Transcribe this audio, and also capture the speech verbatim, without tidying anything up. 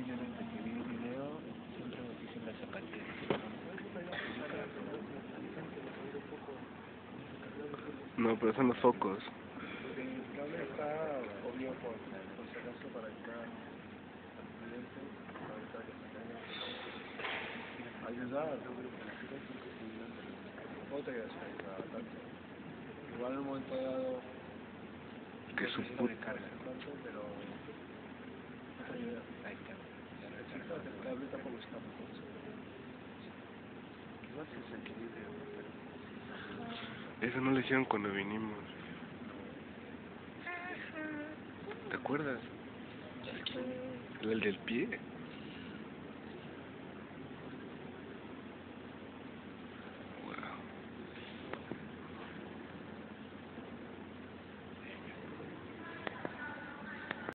que yo desde que vi el video siempre me fijé en las zapatillas. No, pero son los focos. El cable está obvio por, por si acaso para evitar accidentes, para evitar que se caiga. Ayudar, no te quedas ayudar tanto. Igual en un momento dado Que su puta. recarga tanto, pero esa ayuda. Ahí está. El cable tampoco está mucho. Igual se desequilibra, pero Eso no lo hicieron cuando vinimos. ¿Te acuerdas? El del pie.